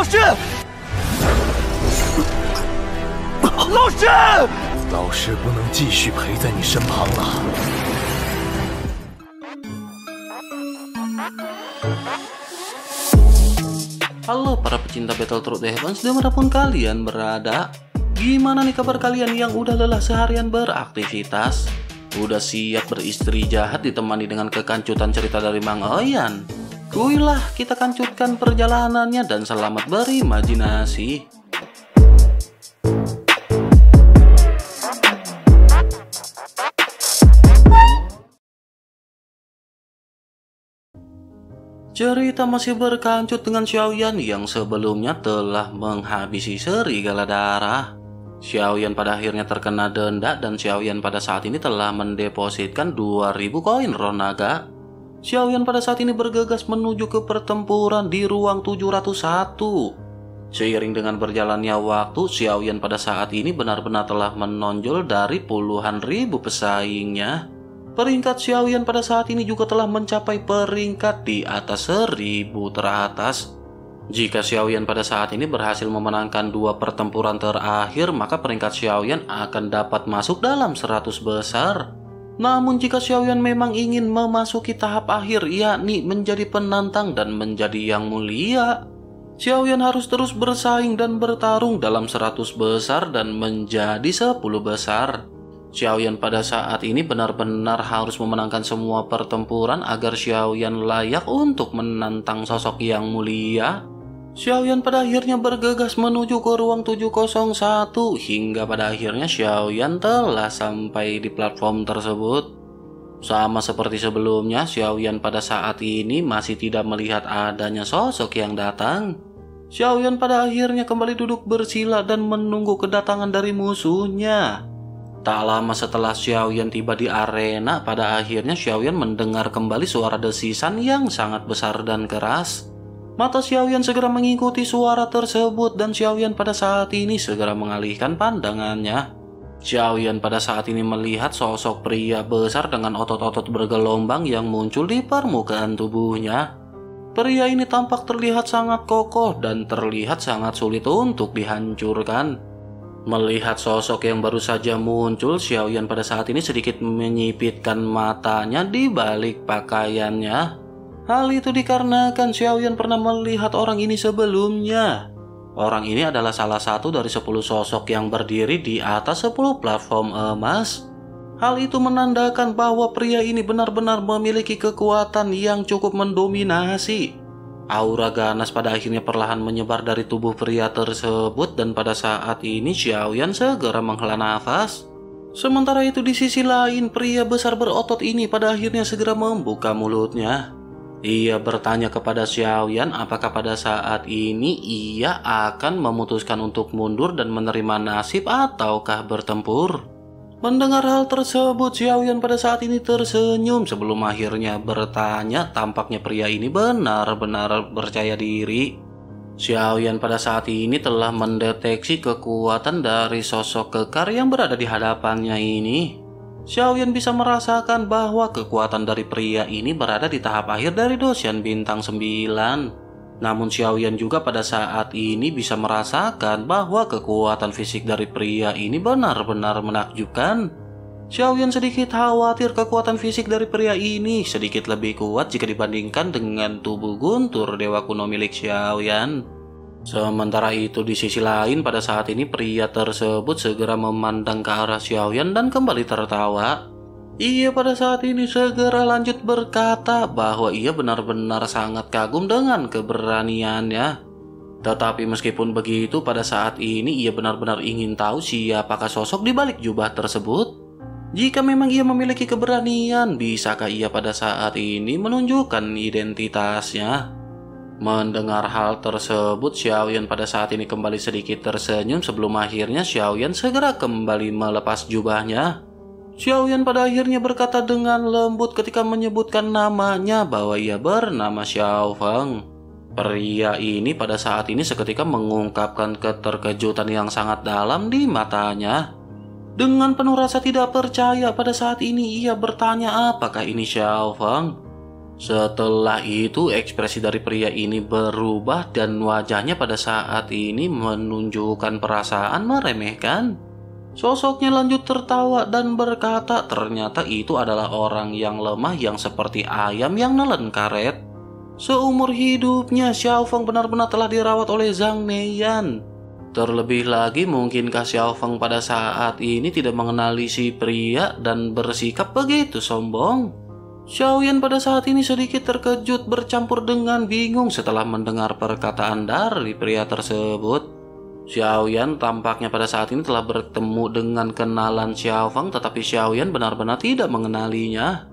老师， 老师不能继续陪在你身旁了。 Halo para pecinta Battletoads The Heavens dimanapun kalian berada. Gimana nih kabar kalian yang udah lelah seharian beraktivitas? Udah siap beristri jahat ditemani dengan kekancutan cerita dari Mang Oyan? Kuilah kita kancutkan perjalanannya dan selamat berimajinasi. Cerita masih berkancut dengan Xiaoyan yang sebelumnya telah menghabisi serigala darah. Xiaoyan pada akhirnya terkena denda dan Xiaoyan pada saat ini telah mendepositkan 2000 koin ronaga. Xiaoyan pada saat ini bergegas menuju ke pertempuran di ruang 701. Seiring dengan berjalannya waktu, Xiaoyan pada saat ini benar-benar telah menonjol dari puluhan ribu pesaingnya. Peringkat Xiaoyan pada saat ini juga telah mencapai peringkat di atas 1000 teratas. Jika Xiaoyan pada saat ini berhasil memenangkan 2 pertempuran terakhir, maka peringkat Xiaoyan akan dapat masuk dalam 100 besar. Namun jika Xiaoyan memang ingin memasuki tahap akhir, yakni menjadi penantang dan menjadi yang mulia, Xiaoyan harus terus bersaing dan bertarung dalam 100 besar dan menjadi 10 besar. Xiaoyan pada saat ini benar-benar harus memenangkan semua pertempuran agar Xiaoyan layak untuk menantang sosok yang mulia. Xiaoyan pada akhirnya bergegas menuju ke ruang 701 hingga pada akhirnya Xiaoyan telah sampai di platform tersebut. Sama seperti sebelumnya, Xiaoyan pada saat ini masih tidak melihat adanya sosok yang datang. Xiaoyan pada akhirnya kembali duduk bersila dan menunggu kedatangan dari musuhnya. Tak lama setelah Xiaoyan tiba di arena, pada akhirnya Xiaoyan mendengar kembali suara desisan yang sangat besar dan keras. Mata Xiaoyan segera mengikuti suara tersebut dan Xiaoyan pada saat ini segera mengalihkan pandangannya. Xiaoyan pada saat ini melihat sosok pria besar dengan otot-otot bergelombang yang muncul di permukaan tubuhnya. Pria ini tampak terlihat sangat kokoh dan terlihat sangat sulit untuk dihancurkan. Melihat sosok yang baru saja muncul, Xiaoyan pada saat ini sedikit menyipitkan matanya di balik pakaiannya. Hal itu dikarenakan Xiaoyan pernah melihat orang ini sebelumnya. Orang ini adalah salah satu dari 10 sosok yang berdiri di atas 10 platform emas. Hal itu menandakan bahwa pria ini benar-benar memiliki kekuatan yang cukup mendominasi. Aura ganas pada akhirnya perlahan menyebar dari tubuh pria tersebut dan pada saat ini Xiaoyan segera menghela nafas. Sementara itu di sisi lain, pria besar berotot ini pada akhirnya segera membuka mulutnya. Ia bertanya kepada Xiaoyan apakah pada saat ini ia akan memutuskan untuk mundur dan menerima nasib ataukah bertempur. Mendengar hal tersebut, Xiaoyan pada saat ini tersenyum sebelum akhirnya bertanya. Tampaknya pria ini benar-benar percaya diri. Xiaoyan pada saat ini telah mendeteksi kekuatan dari sosok kekar yang berada di hadapannya ini. Xiaoyan bisa merasakan bahwa kekuatan dari pria ini berada di tahap akhir dari Doshan Bintang 9. Namun Xiaoyan juga pada saat ini bisa merasakan bahwa kekuatan fisik dari pria ini benar-benar menakjubkan. Xiaoyan sedikit khawatir kekuatan fisik dari pria ini sedikit lebih kuat jika dibandingkan dengan tubuh guntur dewa kuno milik Xiaoyan. Sementara itu di sisi lain pada saat ini pria tersebut segera memandang ke arah Xiaoyan dan kembali tertawa. Ia pada saat ini segera lanjut berkata bahwa ia benar-benar sangat kagum dengan keberaniannya. Tetapi meskipun begitu, pada saat ini ia benar-benar ingin tahu siapakah sosok di balik jubah tersebut. Jika memang ia memiliki keberanian, bisakah ia pada saat ini menunjukkan identitasnya? Mendengar hal tersebut, Xiaoyan pada saat ini kembali sedikit tersenyum sebelum akhirnya Xiaoyan segera kembali melepas jubahnya. Xiaoyan pada akhirnya berkata dengan lembut ketika menyebutkan namanya bahwa ia bernama Xiao Feng. Pria ini pada saat ini seketika mengungkapkan keterkejutan yang sangat dalam di matanya. Dengan penuh rasa tidak percaya pada saat ini ia bertanya apakah ini Xiao Feng. Setelah itu ekspresi dari pria ini berubah dan wajahnya pada saat ini menunjukkan perasaan meremehkan. Sosoknya lanjut tertawa dan berkata ternyata itu adalah orang yang lemah yang seperti ayam yang nelen karet. Seumur hidupnya Xiao Feng benar-benar telah dirawat oleh Zhang Neiyan. Terlebih lagi mungkinkah Xiao Feng pada saat ini tidak mengenali si pria dan bersikap begitu sombong? Xiaoyan pada saat ini sedikit terkejut bercampur dengan bingung setelah mendengar perkataan dari pria tersebut. Xiaoyan tampaknya pada saat ini telah bertemu dengan kenalan Xiao Feng, tetapi Xiaoyan benar-benar tidak mengenalinya.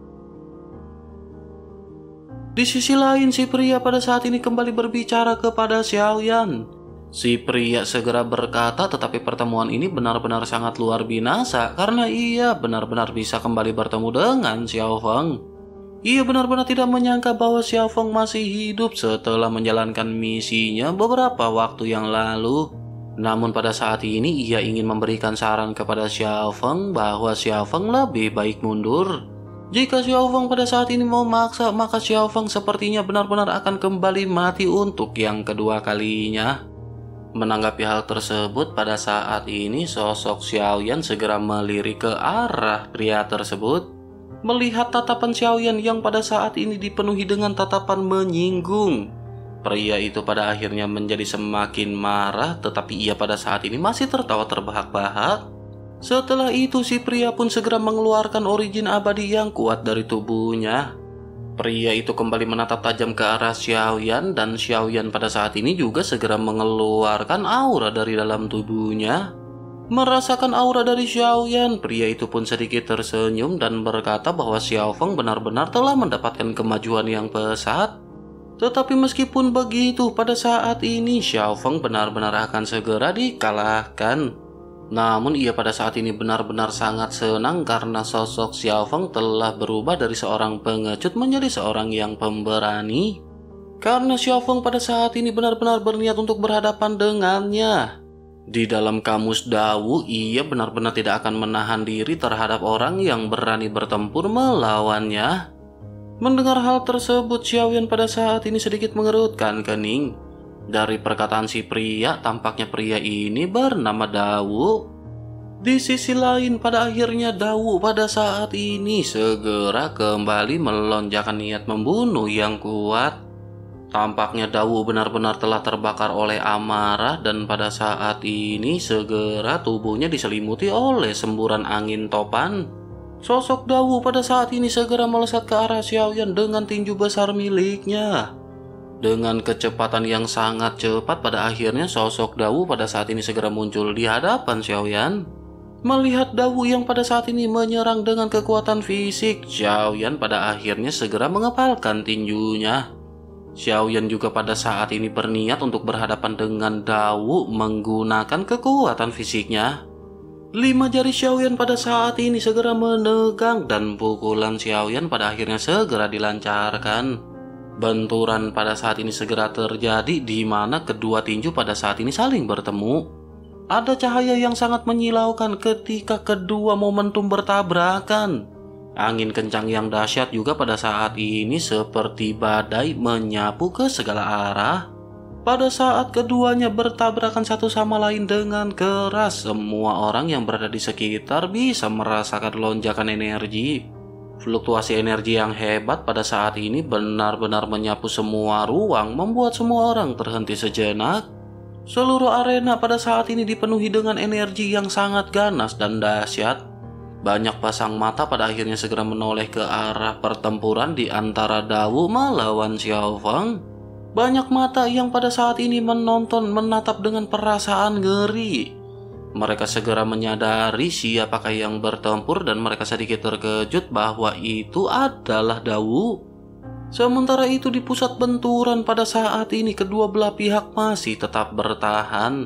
Di sisi lain, si pria pada saat ini kembali berbicara kepada Xiaoyan. Si pria segera berkata, tetapi pertemuan ini benar-benar sangat luar biasa karena ia benar-benar bisa kembali bertemu dengan Xiao Feng. Ia benar-benar tidak menyangka bahwa Xiao Feng masih hidup setelah menjalankan misinya beberapa waktu yang lalu. Namun pada saat ini ia ingin memberikan saran kepada Xiao Feng bahwa Xiao Feng lebih baik mundur. Jika Xiao Feng pada saat ini mau maksa, maka Xiao Feng sepertinya benar-benar akan kembali mati untuk yang kedua kalinya. Menanggapi hal tersebut, pada saat ini sosok Xiaoyan segera melirik ke arah pria tersebut. Melihat tatapan Xiaoyan yang pada saat ini dipenuhi dengan tatapan menyinggung, pria itu pada akhirnya menjadi semakin marah, tetapi ia pada saat ini masih tertawa terbahak-bahak. Setelah itu si pria pun segera mengeluarkan origin abadi yang kuat dari tubuhnya. Pria itu kembali menatap tajam ke arah Xiaoyan dan Xiaoyan pada saat ini juga segera mengeluarkan aura dari dalam tubuhnya. Merasakan aura dari Xiaoyan, pria itu pun sedikit tersenyum dan berkata bahwa Xiao Feng benar-benar telah mendapatkan kemajuan yang pesat. Tetapi meskipun begitu, pada saat ini Xiao Feng benar-benar akan segera dikalahkan. Namun ia pada saat ini benar-benar sangat senang karena sosok Xiao Feng telah berubah dari seorang pengecut menjadi seorang yang pemberani. Karena Xiao Feng pada saat ini benar-benar berniat untuk berhadapan dengannya. Di dalam kamus Dawu, ia benar-benar tidak akan menahan diri terhadap orang yang berani bertempur melawannya. Mendengar hal tersebut, Xiaoyan pada saat ini sedikit mengerutkan kening. Dari perkataan si pria, tampaknya pria ini bernama Dawu. Di sisi lain, pada akhirnya Dawu pada saat ini segera kembali melonjakkan niat membunuh yang kuat. Tampaknya Dawu benar-benar telah terbakar oleh amarah dan pada saat ini segera tubuhnya diselimuti oleh semburan angin topan. Sosok Dawu pada saat ini segera melesat ke arah Xiaoyan dengan tinju besar miliknya. Dengan kecepatan yang sangat cepat, pada akhirnya sosok Dawu pada saat ini segera muncul di hadapan Xiaoyan. Melihat Dawu yang pada saat ini menyerang dengan kekuatan fisik, Xiaoyan pada akhirnya segera mengepalkan tinjunya. Xiaoyan juga pada saat ini berniat untuk berhadapan dengan Dawu menggunakan kekuatan fisiknya. 5 jari Xiaoyan pada saat ini segera menegang dan pukulan Xiaoyan pada akhirnya segera dilancarkan. Benturan pada saat ini segera terjadi di mana kedua tinju pada saat ini saling bertemu. Ada cahaya yang sangat menyilaukan ketika kedua momentum bertabrakan. Angin kencang yang dahsyat juga pada saat ini seperti badai menyapu ke segala arah. Pada saat keduanya bertabrakan satu sama lain dengan keras, semua orang yang berada di sekitar bisa merasakan lonjakan energi. Fluktuasi energi yang hebat pada saat ini benar-benar menyapu semua ruang, membuat semua orang terhenti sejenak. Seluruh arena pada saat ini dipenuhi dengan energi yang sangat ganas dan dahsyat. Banyak pasang mata pada akhirnya segera menoleh ke arah pertempuran di antara Dawu melawan Xiao Feng. Banyak mata yang pada saat ini menatap dengan perasaan ngeri. Mereka segera menyadari siapakah yang bertempur dan mereka sedikit terkejut bahwa itu adalah Dawu. Sementara itu di pusat benturan pada saat ini kedua belah pihak masih tetap bertahan.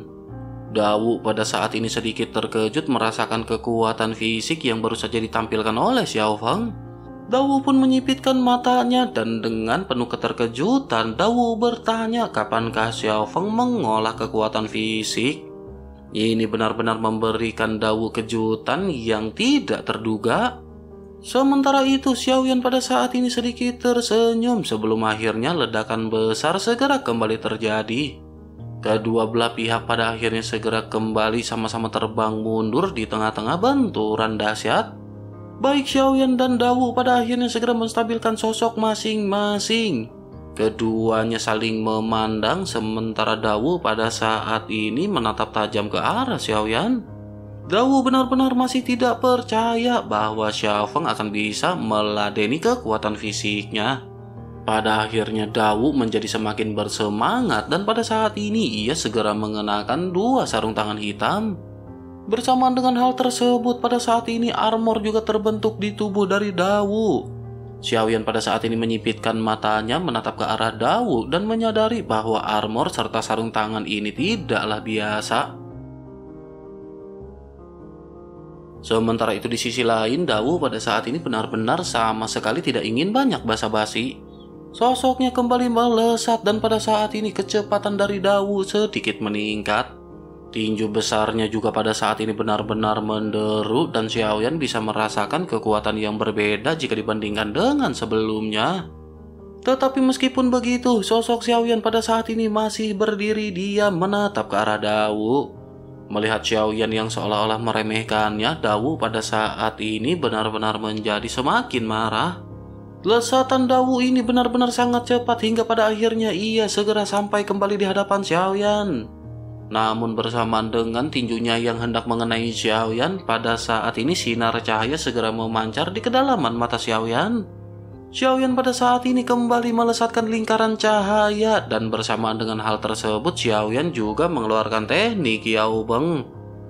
Dawu pada saat ini sedikit terkejut merasakan kekuatan fisik yang baru saja ditampilkan oleh Xiao Feng. Dawu pun menyipitkan matanya dan dengan penuh keterkejutan Dawu bertanya kapankah Xiao Feng mengolah kekuatan fisik. Ini benar-benar memberikan Dawu kejutan yang tidak terduga. Sementara itu, Xiaoyan pada saat ini sedikit tersenyum sebelum akhirnya ledakan besar segera kembali terjadi. Kedua belah pihak pada akhirnya segera kembali sama-sama terbang mundur di tengah-tengah benturan dahsyat. Baik Xiaoyan dan Dawu pada akhirnya segera menstabilkan sosok masing-masing. Keduanya saling memandang sementara Dawu pada saat ini menatap tajam ke arah Xiaoyan. Dawu benar-benar masih tidak percaya bahwa Xiaofeng akan bisa meladeni kekuatan fisiknya. Pada akhirnya Dawu menjadi semakin bersemangat dan pada saat ini ia segera mengenakan dua sarung tangan hitam. Bersamaan dengan hal tersebut pada saat ini armor juga terbentuk di tubuh dari Dawu. Xiaoyan pada saat ini menyipitkan matanya menatap ke arah Dawu dan menyadari bahwa armor serta sarung tangan ini tidaklah biasa. Sementara itu di sisi lain, Dawu pada saat ini benar-benar sama sekali tidak ingin banyak basa-basi. Sosoknya kembali melesat dan pada saat ini kecepatan dari Dawu sedikit meningkat. Tinju besarnya juga pada saat ini benar-benar menderu dan Xiaoyan bisa merasakan kekuatan yang berbeda jika dibandingkan dengan sebelumnya. Tetapi meskipun begitu, sosok Xiaoyan pada saat ini masih berdiri diam menatap ke arah Dawu. Melihat Xiaoyan yang seolah-olah meremehkannya, Dawu pada saat ini benar-benar menjadi semakin marah. Lesatan Dawu ini benar-benar sangat cepat hingga pada akhirnya ia segera sampai kembali di hadapan Xiaoyan. Namun bersamaan dengan tinjunya yang hendak mengenai Xiaoyan, pada saat ini sinar cahaya segera memancar di kedalaman mata Xiaoyan. Xiaoyan pada saat ini kembali melesatkan lingkaran cahaya dan bersamaan dengan hal tersebut Xiaoyan juga mengeluarkan teknik Yao Beng.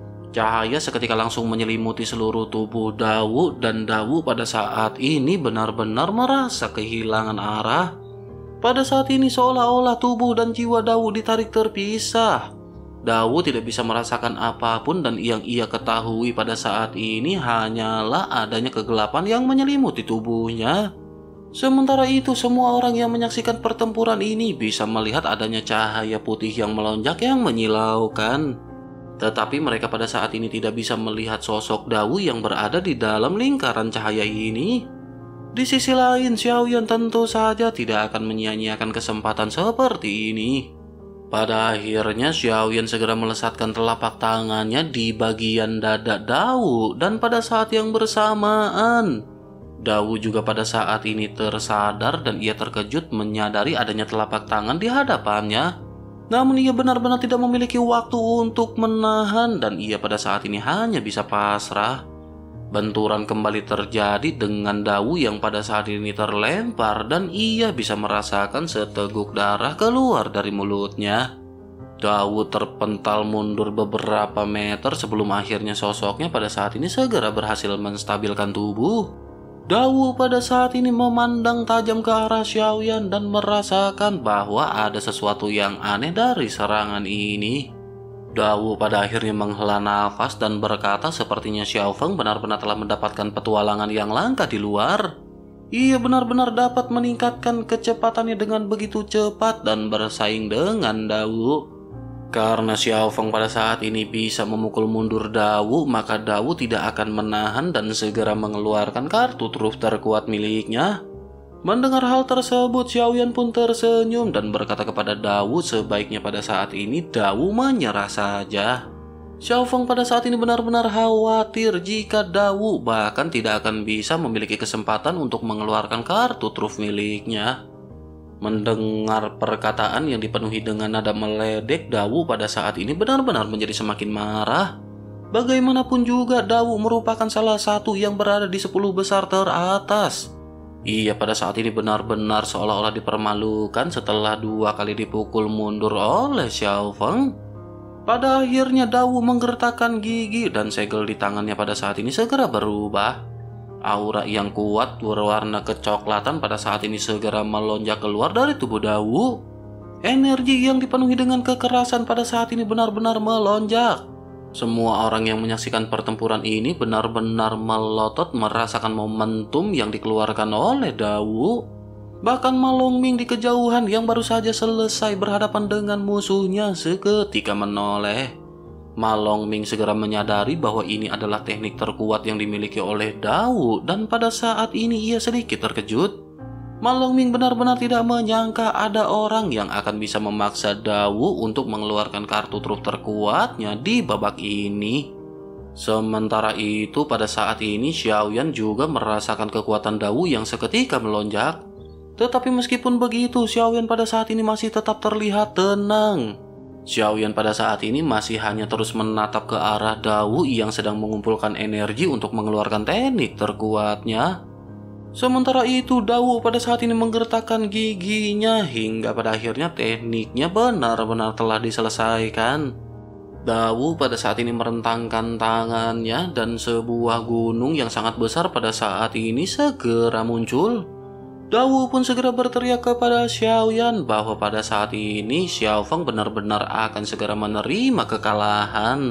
Cahaya seketika langsung menyelimuti seluruh tubuh Dawu dan Dawu pada saat ini benar-benar merasa kehilangan arah. Pada saat ini seolah-olah tubuh dan jiwa Dawu ditarik terpisah. Dawu tidak bisa merasakan apapun dan yang ia ketahui pada saat ini hanyalah adanya kegelapan yang menyelimuti tubuhnya. Sementara itu semua orang yang menyaksikan pertempuran ini bisa melihat adanya cahaya putih yang melonjak yang menyilaukan. Tetapi mereka pada saat ini tidak bisa melihat sosok Dawu yang berada di dalam lingkaran cahaya ini. Di sisi lain, Xiaoyan tentu saja tidak akan menyia-nyiakan kesempatan seperti ini. Pada akhirnya Xiaoyan segera melesatkan telapak tangannya di bagian dada Dawu dan pada saat yang bersamaan Dawu juga pada saat ini tersadar dan ia terkejut menyadari adanya telapak tangan di hadapannya. Namun ia benar-benar tidak memiliki waktu untuk menahan dan ia pada saat ini hanya bisa pasrah. Benturan kembali terjadi dengan Dawu yang pada saat ini terlempar dan ia bisa merasakan seteguk darah keluar dari mulutnya. Dawu terpental mundur beberapa meter sebelum akhirnya sosoknya pada saat ini segera berhasil menstabilkan tubuh. Dawu pada saat ini memandang tajam ke arah Xiaoyan dan merasakan bahwa ada sesuatu yang aneh dari serangan ini. Dawu pada akhirnya menghela nafas dan berkata sepertinya Xiaofeng benar-benar telah mendapatkan petualangan yang langka di luar. Ia benar-benar dapat meningkatkan kecepatannya dengan begitu cepat dan bersaing dengan Dawu. Karena Xiaofeng pada saat ini bisa memukul mundur Dawu, maka Dawu tidak akan menahan dan segera mengeluarkan kartu truf terkuat miliknya. Mendengar hal tersebut, Xiaoyan pun tersenyum dan berkata kepada Dawu sebaiknya pada saat ini Dawu menyerah saja. Xiaofeng pada saat ini benar-benar khawatir jika Dawu bahkan tidak akan bisa memiliki kesempatan untuk mengeluarkan kartu truf miliknya. Mendengar perkataan yang dipenuhi dengan nada meledek, Dawu pada saat ini benar-benar menjadi semakin marah. Bagaimanapun juga Dawu merupakan salah satu yang berada di 10 besar teratas. Ia pada saat ini benar-benar seolah-olah dipermalukan setelah 2 kali dipukul mundur oleh Xiaofeng. Pada akhirnya Dawu menggertakkan gigi dan segel di tangannya pada saat ini segera berubah. Aura yang kuat berwarna kecoklatan pada saat ini segera melonjak keluar dari tubuh Dawu. Energi yang dipenuhi dengan kekerasan pada saat ini benar-benar melonjak. Semua orang yang menyaksikan pertempuran ini benar-benar melotot merasakan momentum yang dikeluarkan oleh Dawu. Bahkan Ma Longming di kejauhan yang baru saja selesai berhadapan dengan musuhnya seketika menoleh. Ma Longming segera menyadari bahwa ini adalah teknik terkuat yang dimiliki oleh Dao, dan pada saat ini ia sedikit terkejut. Ma Longming benar-benar tidak menyangka ada orang yang akan bisa memaksa Dao untuk mengeluarkan kartu truf terkuatnya di babak ini. Sementara itu, pada saat ini Xiaoyan juga merasakan kekuatan Dao yang seketika melonjak. Tetapi meskipun begitu, Xiaoyan pada saat ini masih tetap terlihat tenang. Xiaoyan pada saat ini masih hanya terus menatap ke arah Dao yang sedang mengumpulkan energi untuk mengeluarkan teknik terkuatnya. Sementara itu, Dao pada saat ini menggertakkan giginya hingga pada akhirnya tekniknya benar-benar telah diselesaikan. Dao pada saat ini merentangkan tangannya dan sebuah gunung yang sangat besar pada saat ini segera muncul. Dao pun segera berteriak kepada Xiaoyan bahwa pada saat ini Xiaofeng benar-benar akan segera menerima kekalahan.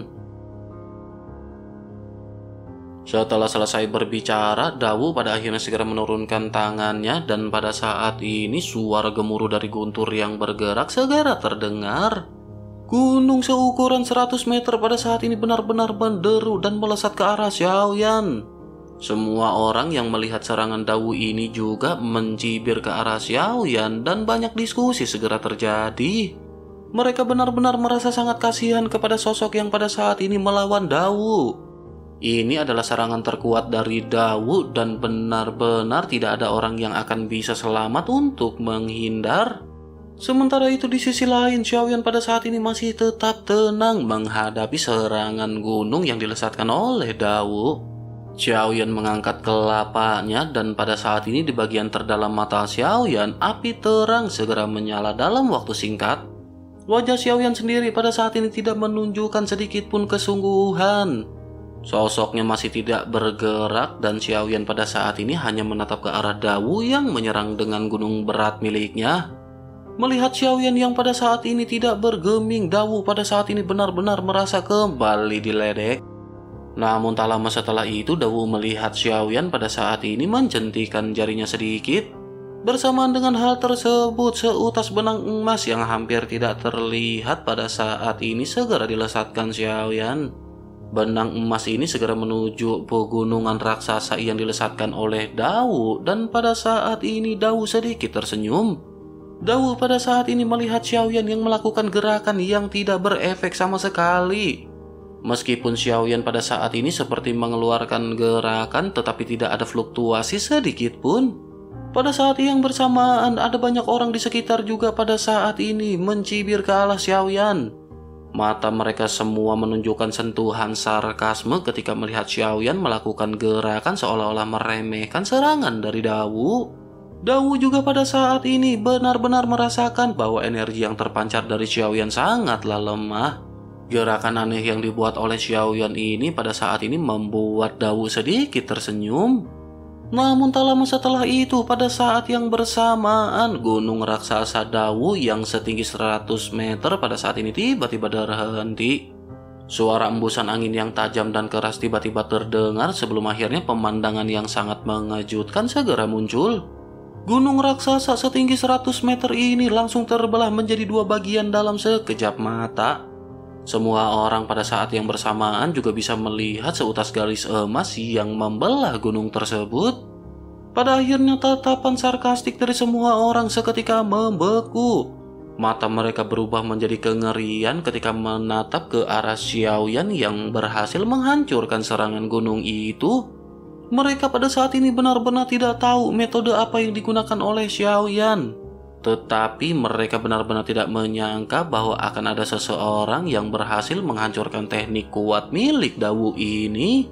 Setelah selesai berbicara, Dao pada akhirnya segera menurunkan tangannya dan pada saat ini suara gemuruh dari guntur yang bergerak segera terdengar. Gunung seukuran 100 meter pada saat ini benar-benar menderu dan melesat ke arah Xiaoyan. Semua orang yang melihat serangan Dao ini juga mencibir ke arah Xiaoyan dan banyak diskusi segera terjadi. Mereka benar-benar merasa sangat kasihan kepada sosok yang pada saat ini melawan Dao. Ini adalah serangan terkuat dari Dao dan benar-benar tidak ada orang yang akan bisa selamat untuk menghindar. Sementara itu di sisi lain, Xiaoyan pada saat ini masih tetap tenang menghadapi serangan gunung yang dilesatkan oleh Dao. Xiaoyan mengangkat kelapanya dan pada saat ini di bagian terdalam mata Xiaoyan, api terang segera menyala dalam waktu singkat. Wajah Xiaoyan sendiri pada saat ini tidak menunjukkan sedikit pun kesungguhan. Sosoknya masih tidak bergerak dan Xiaoyan pada saat ini hanya menatap ke arah Dao yang menyerang dengan gunung berat miliknya. Melihat Xiaoyan yang pada saat ini tidak bergeming, Dao pada saat ini benar-benar merasa kembali diledek. Namun tak lama setelah itu, Dao melihat Xiaoyan pada saat ini menjentikan jarinya sedikit. Bersamaan dengan hal tersebut, seutas benang emas yang hampir tidak terlihat pada saat ini segera dilesatkan Xiaoyan. Benang emas ini segera menuju pegunungan raksasa yang dilesatkan oleh Dao dan pada saat ini Dao sedikit tersenyum. Dao pada saat ini melihat Xiaoyan yang melakukan gerakan yang tidak berefek sama sekali. Meskipun Xiaoyan pada saat ini seperti mengeluarkan gerakan tetapi tidak ada fluktuasi sedikit pun. Pada saat yang bersamaan ada banyak orang di sekitar juga pada saat ini mencibir ke arah Xiaoyan. Mata mereka semua menunjukkan sentuhan sarkasme ketika melihat Xiaoyan melakukan gerakan seolah-olah meremehkan serangan dari Dao. Dao juga pada saat ini benar-benar merasakan bahwa energi yang terpancar dari Xiaoyan sangatlah lemah. Gerakan aneh yang dibuat oleh Xiaoyan ini pada saat ini membuat Dao sedikit tersenyum. Namun tak lama setelah itu, pada saat yang bersamaan, gunung raksasa Dao yang setinggi 100 meter pada saat ini tiba-tiba berhenti. Suara embusan angin yang tajam dan keras tiba-tiba terdengar sebelum akhirnya pemandangan yang sangat mengejutkan segera muncul. Gunung raksasa setinggi 100 meter ini langsung terbelah menjadi dua bagian dalam sekejap mata. Semua orang pada saat yang bersamaan juga bisa melihat seutas garis emas yang membelah gunung tersebut. Pada akhirnya tatapan sarkastik dari semua orang seketika membeku. Mata mereka berubah menjadi kengerian ketika menatap ke arah Xiaoyan yang berhasil menghancurkan serangan gunung itu. Mereka pada saat ini benar-benar tidak tahu metode apa yang digunakan oleh Xiaoyan. Tetapi mereka benar-benar tidak menyangka bahwa akan ada seseorang yang berhasil menghancurkan teknik kuat milik Dao ini.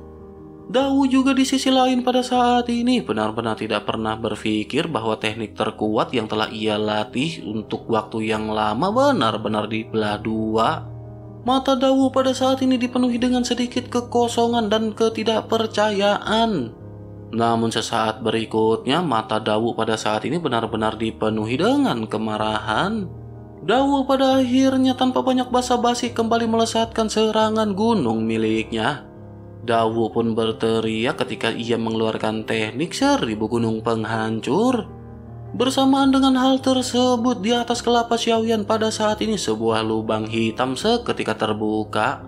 Dao juga di sisi lain pada saat ini benar-benar tidak pernah berpikir bahwa teknik terkuat yang telah ia latih untuk waktu yang lama benar-benar dibelah dua. Mata Dao pada saat ini dipenuhi dengan sedikit kekosongan dan ketidakpercayaan. Namun sesaat berikutnya mata Dao pada saat ini benar-benar dipenuhi dengan kemarahan. Dao pada akhirnya tanpa banyak basa-basi kembali melesatkan serangan gunung miliknya. Dao pun berteriak ketika ia mengeluarkan teknik 1000 gunung penghancur. Bersamaan dengan hal tersebut, di atas kelapa Xiaoyan pada saat ini sebuah lubang hitam seketika terbuka.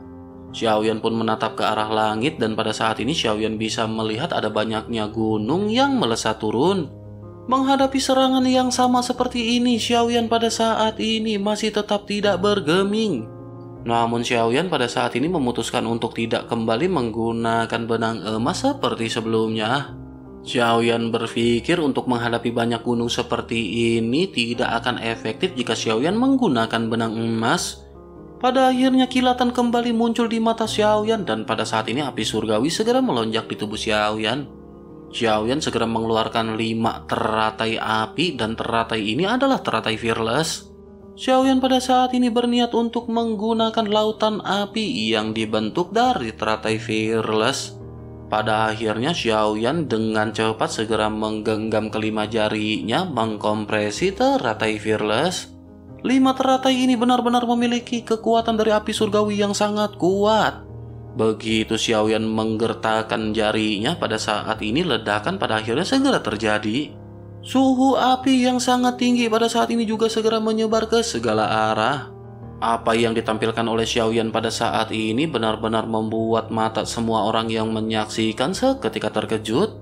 Xiaoyan pun menatap ke arah langit dan pada saat ini Xiaoyan bisa melihat ada banyaknya gunung yang melesat turun. Menghadapi serangan yang sama seperti ini, Xiaoyan pada saat ini masih tetap tidak bergeming. Namun Xiaoyan pada saat ini memutuskan untuk tidak kembali menggunakan benang emas seperti sebelumnya. Xiaoyan berpikir untuk menghadapi banyak gunung seperti ini tidak akan efektif jika Xiaoyan menggunakan benang emas. Pada akhirnya kilatan kembali muncul di mata Xiaoyan dan pada saat ini api surgawi segera melonjak di tubuh Xiaoyan. Xiaoyan segera mengeluarkan 5 teratai api dan teratai ini adalah teratai fearless. Xiaoyan pada saat ini berniat untuk menggunakan lautan api yang dibentuk dari teratai fearless. Pada akhirnya Xiaoyan dengan cepat segera menggenggam kelima jarinya mengkompresi teratai fearless. 5 teratai ini benar-benar memiliki kekuatan dari api surgawi yang sangat kuat. Begitu Xiaoyan menggertakkan jarinya, pada saat ini ledakan pada akhirnya segera terjadi. Suhu api yang sangat tinggi pada saat ini juga segera menyebar ke segala arah. Apa yang ditampilkan oleh Xiaoyan pada saat ini benar-benar membuat mata semua orang yang menyaksikan seketika terkejut.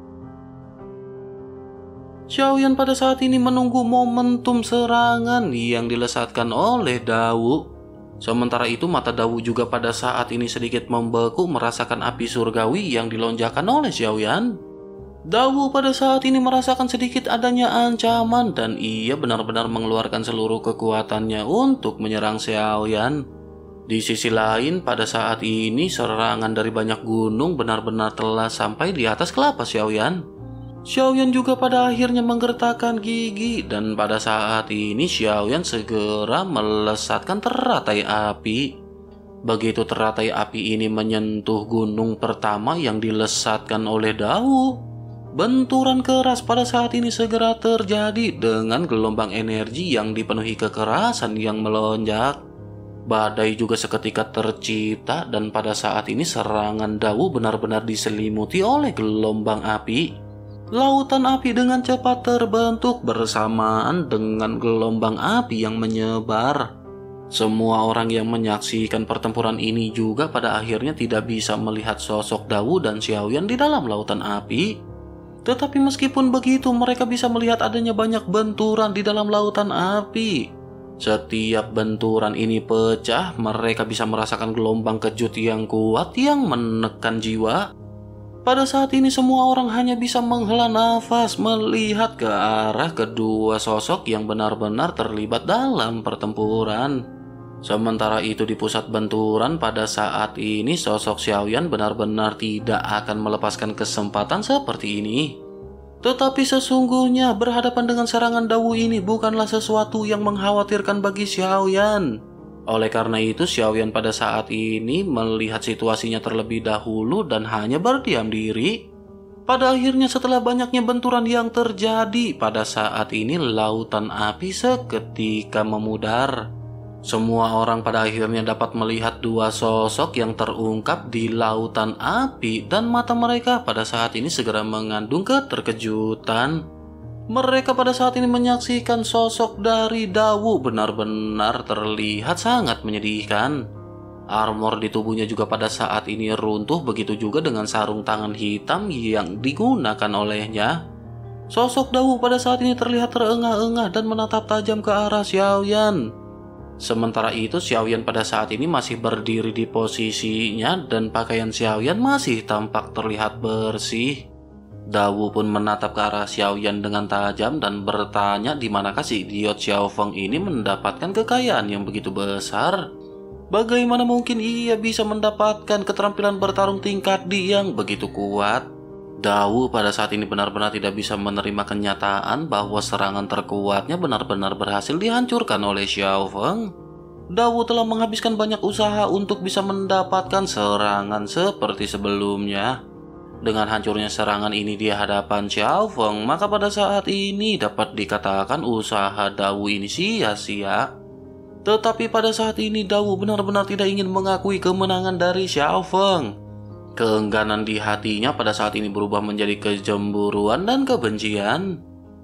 Xiaoyan pada saat ini menunggu momentum serangan yang dilesatkan oleh Dawu. Sementara itu mata Dawu juga pada saat ini sedikit membeku merasakan api surgawi yang dilonjakkan oleh Xiaoyan. Dawu pada saat ini merasakan sedikit adanya ancaman dan ia benar-benar mengeluarkan seluruh kekuatannya untuk menyerang Xiaoyan. Di sisi lain pada saat ini serangan dari banyak gunung benar-benar telah sampai di atas kelapa Xiaoyan. Xiaoyan juga pada akhirnya menggertakkan gigi dan pada saat ini Xiaoyan segera melesatkan teratai api. Begitu teratai api ini menyentuh gunung pertama yang dilesatkan oleh Dawu, benturan keras pada saat ini segera terjadi dengan gelombang energi yang dipenuhi kekerasan yang melonjak. Badai juga seketika tercipta dan pada saat ini serangan Dawu benar-benar diselimuti oleh gelombang api. Lautan api dengan cepat terbentuk bersamaan dengan gelombang api yang menyebar. Semua orang yang menyaksikan pertempuran ini juga pada akhirnya tidak bisa melihat sosok Dawu dan Xiaoyan di dalam lautan api. Tetapi meskipun begitu mereka bisa melihat adanya banyak benturan di dalam lautan api. Setiap benturan ini pecah, mereka bisa merasakan gelombang kejut yang kuat yang menekan jiwa. Pada saat ini semua orang hanya bisa menghela nafas melihat ke arah kedua sosok yang benar-benar terlibat dalam pertempuran. Sementara itu di pusat benturan pada saat ini sosok Xiaoyan benar-benar tidak akan melepaskan kesempatan seperti ini. Tetapi sesungguhnya berhadapan dengan serangan Dawu ini bukanlah sesuatu yang mengkhawatirkan bagi Xiaoyan. Oleh karena itu Xiaoyan pada saat ini melihat situasinya terlebih dahulu dan hanya berdiam diri. Pada akhirnya setelah banyaknya benturan yang terjadi pada saat ini lautan api seketika memudar. Semua orang pada akhirnya dapat melihat dua sosok yang terungkap di lautan api dan mata mereka pada saat ini segera mengandung keterkejutan. Mereka pada saat ini menyaksikan sosok dari Dawu benar-benar terlihat sangat menyedihkan. Armor di tubuhnya juga pada saat ini runtuh, begitu juga dengan sarung tangan hitam yang digunakan olehnya. Sosok Dawu pada saat ini terlihat terengah-engah dan menatap tajam ke arah Xiaoyan. Sementara itu Xiaoyan pada saat ini masih berdiri di posisinya dan pakaian Xiaoyan masih tampak terlihat bersih. Dawu pun menatap ke arah Xiaoyan dengan tajam dan bertanya di manakah si idiot Xiao Feng ini mendapatkan kekayaan yang begitu besar. Bagaimana mungkin ia bisa mendapatkan keterampilan bertarung tingkat D yang begitu kuat? Dawu pada saat ini benar-benar tidak bisa menerima kenyataan bahwa serangan terkuatnya benar-benar berhasil dihancurkan oleh Xiao Feng. Dawu telah menghabiskan banyak usaha untuk bisa mendapatkan serangan seperti sebelumnya. Dengan hancurnya serangan ini di hadapan Xiao Feng, maka pada saat ini dapat dikatakan usaha Dawu ini sia-sia. Tetapi pada saat ini Dawu benar-benar tidak ingin mengakui kemenangan dari Xiao Feng. Keengganan di hatinya pada saat ini berubah menjadi kecemburuan dan kebencian.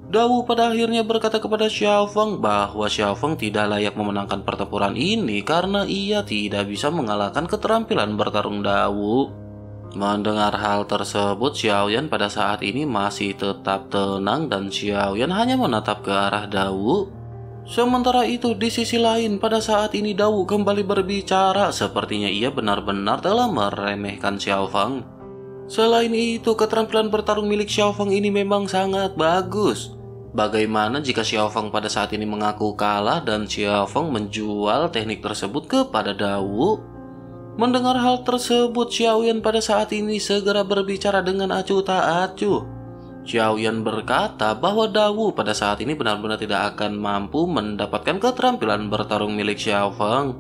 Dawu pada akhirnya berkata kepada Xiao Feng bahwa Xiao Feng tidak layak memenangkan pertempuran ini karena ia tidak bisa mengalahkan keterampilan bertarung Dawu. Mendengar hal tersebut, Xiaoyan pada saat ini masih tetap tenang dan Xiaoyan hanya menatap ke arah Dawu. Sementara itu di sisi lain pada saat ini Dawu kembali berbicara, sepertinya ia benar-benar telah meremehkan Xiao Feng. Selain itu, keterampilan bertarung milik Xiao Feng ini memang sangat bagus. Bagaimana jika Xiao Feng pada saat ini mengaku kalah dan Xiao Feng menjual teknik tersebut kepada Dawu? Mendengar hal tersebut, Xiaoyan pada saat ini segera berbicara dengan acuh tak acuh. Xiaoyan berkata bahwa Dawu pada saat ini benar-benar tidak akan mampu mendapatkan keterampilan bertarung milik Xiao Feng.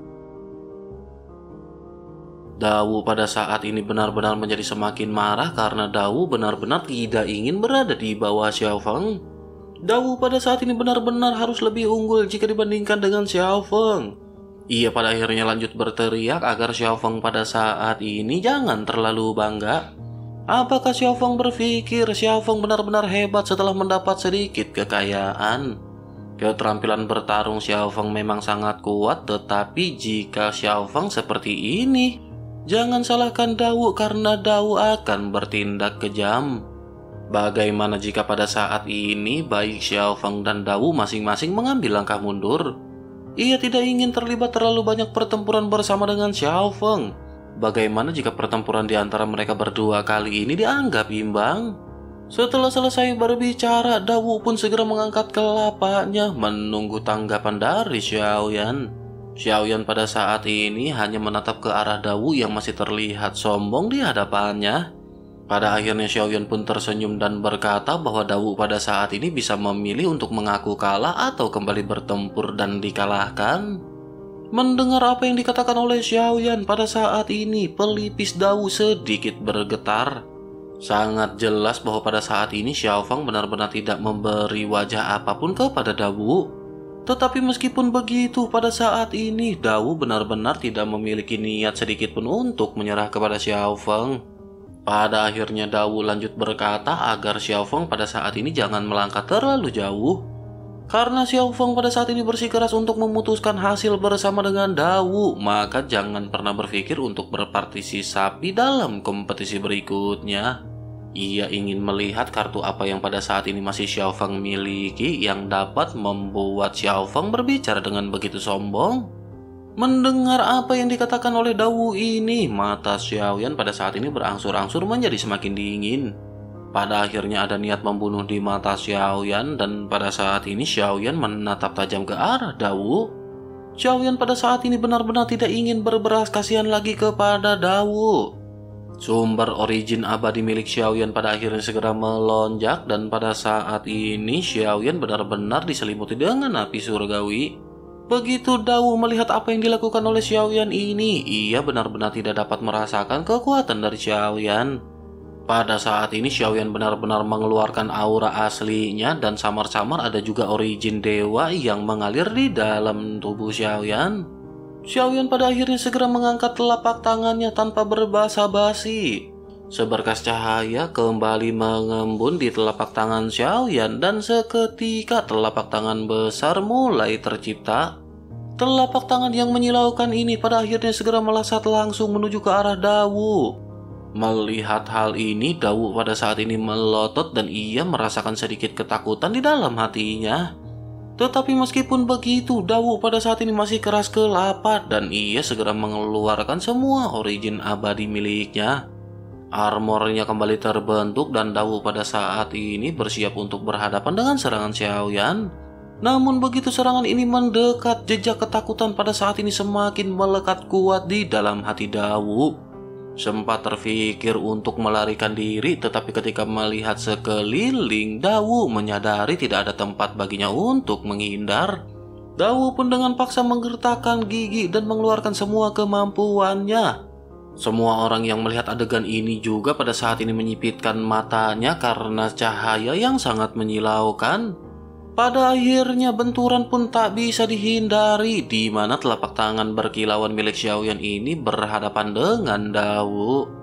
Dawu pada saat ini benar-benar menjadi semakin marah karena Dawu benar-benar tidak ingin berada di bawah Xiao Feng. Dawu pada saat ini benar-benar harus lebih unggul jika dibandingkan dengan Xiao Feng. Ia pada akhirnya lanjut berteriak agar Xiao Feng pada saat ini jangan terlalu bangga. Apakah Xiao Feng berpikir Xiao Feng benar-benar hebat setelah mendapat sedikit kekayaan? Keterampilan bertarung Xiao Feng memang sangat kuat, tetapi jika Xiao Feng seperti ini, jangan salahkan Dawu karena Dawu akan bertindak kejam. Bagaimana jika pada saat ini baik Xiao Feng dan Dawu masing-masing mengambil langkah mundur? Ia tidak ingin terlibat terlalu banyak pertempuran bersama dengan Xiao Feng. Bagaimana jika pertempuran di antara mereka berdua kali ini dianggap imbang? Setelah selesai berbicara, Dawu pun segera mengangkat kelapanya menunggu tanggapan dari Xiaoyan. Xiaoyan pada saat ini hanya menatap ke arah Dawu yang masih terlihat sombong di hadapannya. Pada akhirnya Xiaoyan pun tersenyum dan berkata bahwa Dawu pada saat ini bisa memilih untuk mengaku kalah atau kembali bertempur dan dikalahkan. Mendengar apa yang dikatakan oleh Xiaoyan pada saat ini, pelipis Dawu sedikit bergetar. Sangat jelas bahwa pada saat ini Xiao Feng benar-benar tidak memberi wajah apapun kepada Dawu. Tetapi meskipun begitu, pada saat ini Dawu benar-benar tidak memiliki niat sedikit pun untuk menyerah kepada Xiao Feng. Pada akhirnya Dawu lanjut berkata agar Xiao Feng pada saat ini jangan melangkah terlalu jauh. Karena Xiao Feng pada saat ini bersikeras untuk memutuskan hasil bersama dengan Dawu, maka jangan pernah berpikir untuk berpartisipasi dalam kompetisi berikutnya. Ia ingin melihat kartu apa yang pada saat ini masih Xiao Feng miliki yang dapat membuat Xiao Feng berbicara dengan begitu sombong. Mendengar apa yang dikatakan oleh Dawu ini, mata Xiaoyan pada saat ini berangsur-angsur menjadi semakin dingin. Pada akhirnya ada niat membunuh di mata Xiaoyan dan pada saat ini Xiaoyan menatap tajam ke arah Dawu. Xiaoyan pada saat ini benar-benar tidak ingin berbelas kasihan lagi kepada Dawu. Sumber origin abadi milik Xiaoyan pada akhirnya segera melonjak dan pada saat ini Xiaoyan benar-benar diselimuti dengan api surgawi. Begitu Dawu melihat apa yang dilakukan oleh Xiaoyan ini, ia benar-benar tidak dapat merasakan kekuatan dari Xiaoyan. Pada saat ini Xiaoyan benar-benar mengeluarkan aura aslinya dan samar-samar ada juga origin dewa yang mengalir di dalam tubuh Xiaoyan. Xiaoyan pada akhirnya segera mengangkat telapak tangannya tanpa berbasa-basi. Seberkas cahaya kembali mengembun di telapak tangan Xiaoyan dan seketika telapak tangan besar mulai tercipta. Telapak tangan yang menyilaukan ini pada akhirnya segera melesat langsung menuju ke arah Dawu. Melihat hal ini, Dawu pada saat ini melotot dan ia merasakan sedikit ketakutan di dalam hatinya. Tetapi meskipun begitu, Dawu pada saat ini masih keras kelapat dan ia segera mengeluarkan semua origin abadi miliknya. Armornya kembali terbentuk dan Dawu pada saat ini bersiap untuk berhadapan dengan serangan Xiaoyan. Namun begitu serangan ini mendekat, jejak ketakutan pada saat ini semakin melekat kuat di dalam hati Dawu. Sempat terfikir untuk melarikan diri, tetapi ketika melihat sekeliling, Dawu menyadari tidak ada tempat baginya untuk menghindar. Dawu pun dengan paksa menggertakkan gigi dan mengeluarkan semua kemampuannya. Semua orang yang melihat adegan ini juga pada saat ini menyipitkan matanya karena cahaya yang sangat menyilaukan. Pada akhirnya benturan pun tak bisa dihindari, di mana telapak tangan berkilauan milik Xiaoyan ini berhadapan dengan Dawu.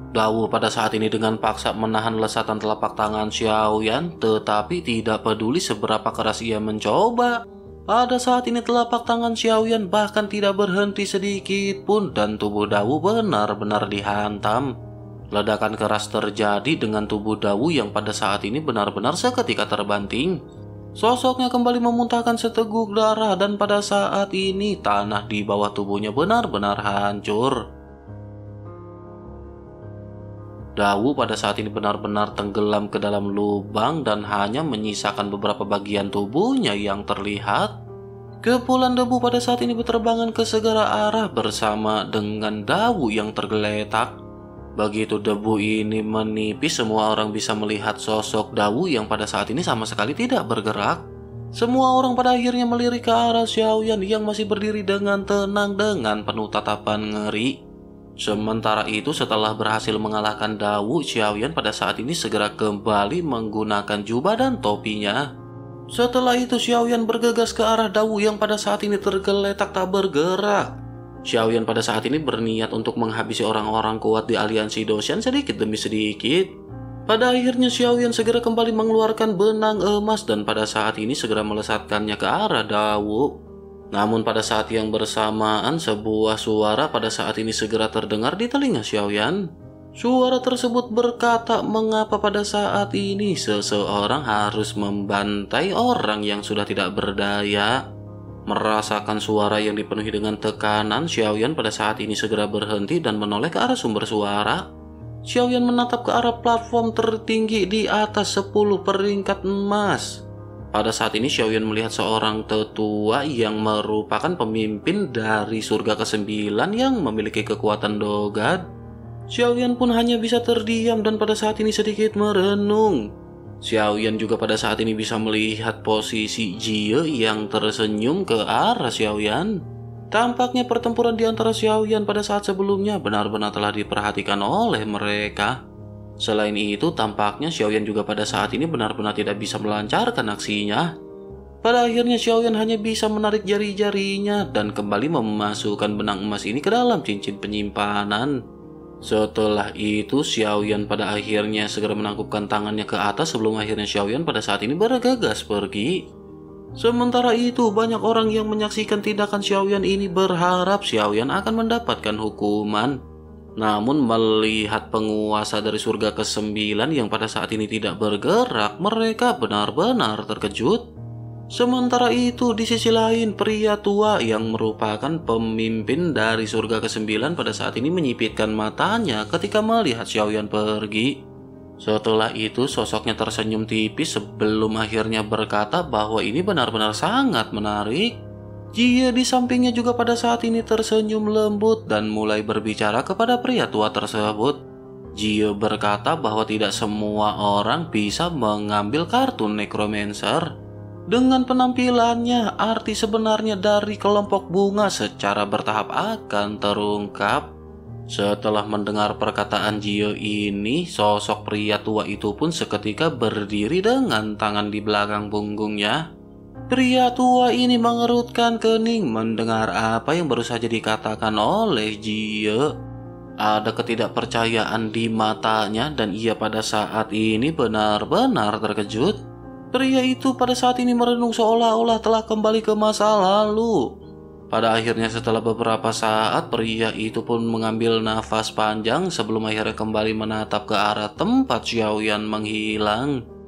Dawu pada saat ini dengan paksa menahan lesatan telapak tangan Xiaoyan, tetapi tidak peduli seberapa keras ia mencoba. Pada saat ini telapak tangan Xiaoyan bahkan tidak berhenti sedikit pun dan tubuh Dawu benar-benar dihantam. Ledakan keras terjadi dengan tubuh Dawu yang pada saat ini benar-benar seketika terbanting. Sosoknya kembali memuntahkan seteguk darah dan pada saat ini tanah di bawah tubuhnya benar-benar hancur. Dawu pada saat ini benar-benar tenggelam ke dalam lubang dan hanya menyisakan beberapa bagian tubuhnya yang terlihat. Kepulan debu pada saat ini berterbangan ke segala arah bersama dengan Dawu yang tergeletak. Begitu debu ini menipis, semua orang bisa melihat sosok Dawu yang pada saat ini sama sekali tidak bergerak. Semua orang pada akhirnya melirik ke arah Xiaoyan yang masih berdiri dengan tenang dengan penuh tatapan ngeri. Sementara itu setelah berhasil mengalahkan Dawu, Xiaoyan pada saat ini segera kembali menggunakan jubah dan topinya. Setelah itu Xiaoyan bergegas ke arah Dawu yang pada saat ini tergeletak tak bergerak. Xiaoyan pada saat ini berniat untuk menghabisi orang-orang kuat di aliansi Doshan sedikit demi sedikit. Pada akhirnya Xiaoyan segera kembali mengeluarkan benang emas dan pada saat ini segera melesatkannya ke arah Dawu. Namun pada saat yang bersamaan sebuah suara pada saat ini segera terdengar di telinga Xiaoyan. Suara tersebut berkata mengapa pada saat ini seseorang harus membantai orang yang sudah tidak berdaya. Merasakan suara yang dipenuhi dengan tekanan, Xiaoyan pada saat ini segera berhenti dan menoleh ke arah sumber suara. Xiaoyan menatap ke arah platform tertinggi di atas 10 peringkat emas. Pada saat ini Xiaoyan melihat seorang tetua yang merupakan pemimpin dari surga ke-9 yang memiliki kekuatan Dogad. Xiaoyan pun hanya bisa terdiam dan pada saat ini sedikit merenung. Xiaoyan juga pada saat ini bisa melihat posisi Jie yang tersenyum ke arah Xiaoyan. Tampaknya pertempuran di antara Xiaoyan pada saat sebelumnya benar-benar telah diperhatikan oleh mereka. Selain itu, tampaknya Xiaoyan juga pada saat ini benar-benar tidak bisa melancarkan aksinya. Pada akhirnya Xiaoyan hanya bisa menarik jari-jarinya dan kembali memasukkan benang emas ini ke dalam cincin penyimpanan. Setelah itu, Xiaoyan pada akhirnya segera menangkupkan tangannya ke atas sebelum akhirnya Xiaoyan pada saat ini bergegas pergi. Sementara itu, banyak orang yang menyaksikan tindakan Xiaoyan ini berharap Xiaoyan akan mendapatkan hukuman. Namun melihat penguasa dari surga ke-9 yang pada saat ini tidak bergerak, mereka benar-benar terkejut. Sementara itu di sisi lain pria tua yang merupakan pemimpin dari surga ke-9 pada saat ini menyipitkan matanya ketika melihat Xiaoyan pergi. Setelah itu sosoknya tersenyum tipis sebelum akhirnya berkata bahwa ini benar-benar sangat menarik. Jie di sampingnya juga pada saat ini tersenyum lembut dan mulai berbicara kepada pria tua tersebut. Jie berkata bahwa tidak semua orang bisa mengambil kartu Necromancer. Dengan penampilannya, arti sebenarnya dari kelompok bunga secara bertahap akan terungkap. Setelah mendengar perkataan Jie ini, sosok pria tua itu pun seketika berdiri dengan tangan di belakang punggungnya. Pria tua ini mengerutkan kening mendengar apa yang baru saja dikatakan oleh Jie. Ada ketidakpercayaan di matanya dan ia pada saat ini benar-benar terkejut. Pria itu pada saat ini merenung seolah-olah telah kembali ke masa lalu. Pada akhirnya setelah beberapa saat pria itu pun mengambil nafas panjang sebelum akhirnya kembali menatap ke arah tempat Xiaoyan menghilang.